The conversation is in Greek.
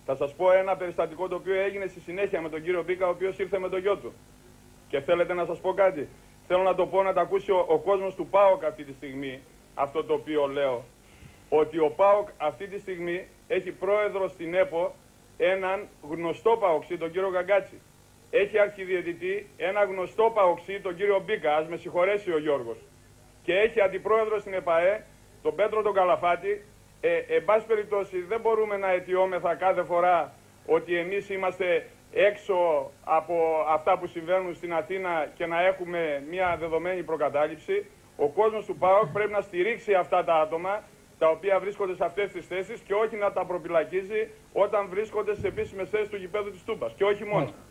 Θα σας πω ένα περιστατικό το οποίο έγινε στη συνέχεια με τον κύριο Μπίκα, ο οποίος ήρθε με το γιο του. Και θέλετε να σας πω κάτι? Θέλω να το πω, να το ακούσει ο κόσμος του ΠΑΟΚ αυτή τη στιγμή, αυτό το οποίο λέω. Ότι ο ΠΑΟΚ αυτή τη στιγμή έχει πρόεδρο στην ΕΠΟ έναν γνωστό παοξή, τον κύριο Γαγκάτση. Έχει αρχιδιαιτητή ένα γνωστό παοξή, τον κύριο Μπίκα, ας με συγχωρέσει ο Γιώργος. Και έχει αντιπρόεδρο στην ΕΠΑΕ, τον Πέτρο τον Καλαφάτη. Εν πάση περιπτώσει, δεν μπορούμε να αιτιόμεθα κάθε φορά ότι εμείς είμαστε έξω από αυτά που συμβαίνουν στην Αθήνα και να έχουμε μια δεδομένη προκατάληψη. Ο κόσμος του ΠΑΟΚ πρέπει να στηρίξει αυτά τα άτομα τα οποία βρίσκονται σε αυτές τις θέσεις και όχι να τα προπυλακίζει όταν βρίσκονται σε επίσημες θέσεις του γηπέδου της Τούμπας. Και όχι μόνο.